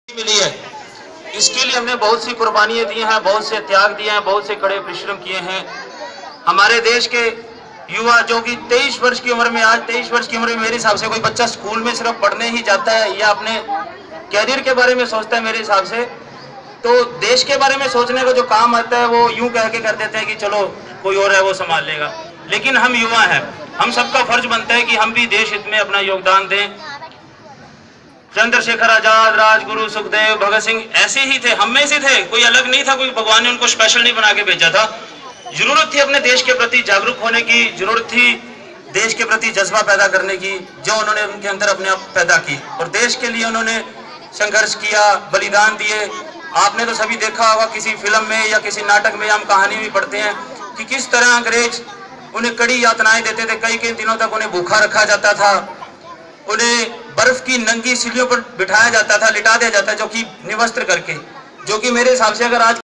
मिली है। इसके लिए हमने बहुत सी कुर्बानियां दी हैं, बहुत से त्याग दिए हैं, बहुत से कड़े परिश्रम किए हैं। हमारे देश के युवा जो कि 23 वर्ष की उम्र में, आज 23 वर्ष की उम्र में मेरे हिसाब से कोई बच्चा स्कूल में सिर्फ पढ़ने ही जाता है या अपने कैरियर के बारे में सोचता है, मेरे हिसाब से तो देश के बारे में सोचने का जो काम आता है वो यूं कह के कर देते हैं कि चलो कोई और है वो संभाल लेगा। लेकिन हम युवा हैं, हम सबका फर्ज बनता है कि हम भी देश हित में अपना योगदान दें। चंद्रशेखर आजाद, राजगुरु, सुखदेव, भगत सिंह ऐसे ही थे, हम में से थे, कोई अलग नहीं था, कोई भगवान ने उनको स्पेशल नहीं बना के भेजा था। जरूरत थी अपने देश के प्रति जागरूक होने की, जरूरत थी देश के प्रति जज्बा पैदा करने की, जो उन्होंने उनके अंदर अपने आप पैदा की और देश के लिए उन्होंने संघर्ष किया, बलिदान दिए। आपने तो सभी देखा होगा किसी फिल्म में या किसी नाटक में, हम कहानी भी पढ़ते हैं कि किस तरह अंग्रेज उन्हें कड़ी यातनाएं देते थे, कई कई दिनों तक उन्हें भूखा रखा जाता था, उन्हें बर्फ की नंगी सीढ़ियों पर बिठाया जाता था, लिटा दिया जाता, जो कि निवस्त्र करके, जो कि मेरे हिसाब से अगर आज